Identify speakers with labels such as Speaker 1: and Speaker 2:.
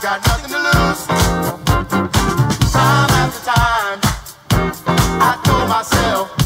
Speaker 1: got nothing to lose. Time after time, I told myself